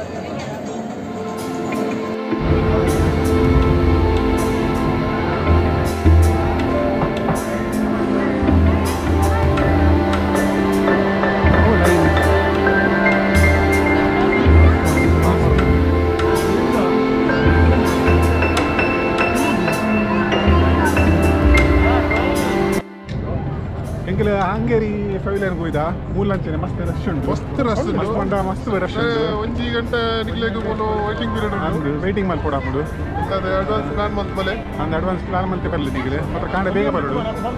Hungary ಫೈವ್ಲೈನ್ ಹೋಯ್ದ ಮೂಲಂಚನೆ ಮಸ್ತ್ rush ಉಂಟು ಮಸ್ತ್ ರಶ್ ಉಂಟು 1 ಗಂಟೆ ನಿಕ್ಲೆಗೆ ಬೋಲು ವೈಟಿಂಗ್ ಪೀರಿಯಡ್ ಉಂಟು ವೆಯ್ಟಿಂಗ್ ಮಾಡಿ ಕೊಡಾಪುಡು ಅದೇ ಅಡ್ವಾನ್ಸ್ ಪ್ಲಾನ್ ಮಲ್ತ್ ಬಲೆ ಅಂದ್ ಅಡ್ವಾನ್ಸ್ ಪ್ಲಾನ್ ಮಲ್ತೆ ಬರಲಿ ಈಗಲೇ ಮಾತ್ರ ಕಾಂಡ ಬೇಗ ಬರೋದು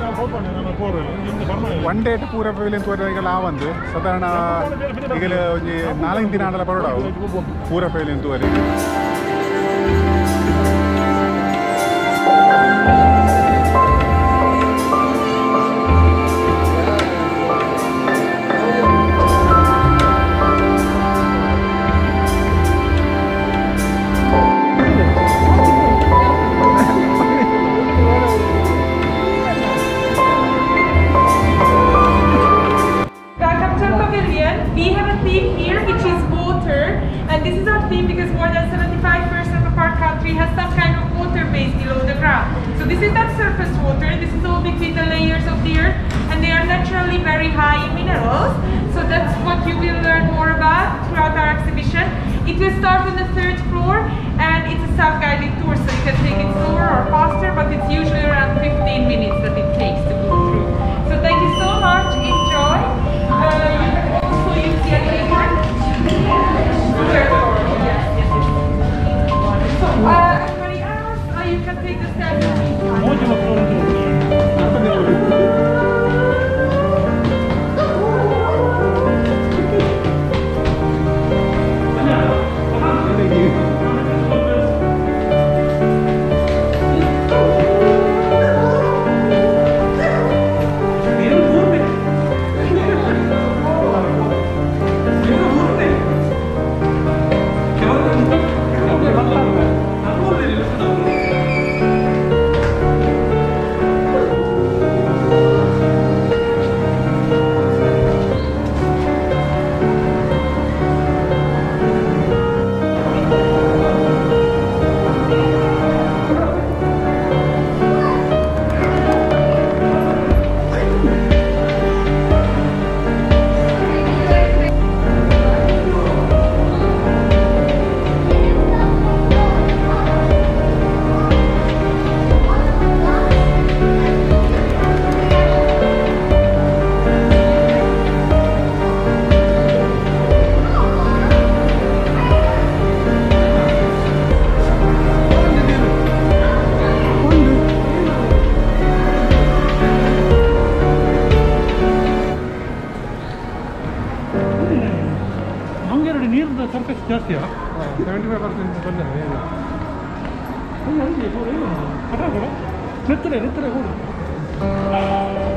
ಒನ್ ಡೇ ಪೂರ ಫೈವ್ಲೈನ್ ತೋರಿದಾಗೆಲ್ಲ ಆವಂದು ಸಾಧಾರಣ ಈಗಲೇ ಒಂಜಿ 4 ದಿನ ಆಡಲ ಬರೋಡಾವು ಪೂರ ಫೈವ್ಲೈನ್ ತೋರಿ So this is that surface water, this is all between the layers of the earth, and they are naturally very high in minerals. So that's what you will learn more about throughout our exhibition. It will start on the 3rd floor, and it's a self-guided tour, so you can take it slower or faster, but it's usually around 15 minutes that it takes to go through. So thank you so much, enjoy. You can also use the elevator. So everybody else, you can take the stairs. ಜಾಸ್ತಿಯಾ 75% ಬಂದರೆ ನೆತ್ತರೆ ಹೋಡು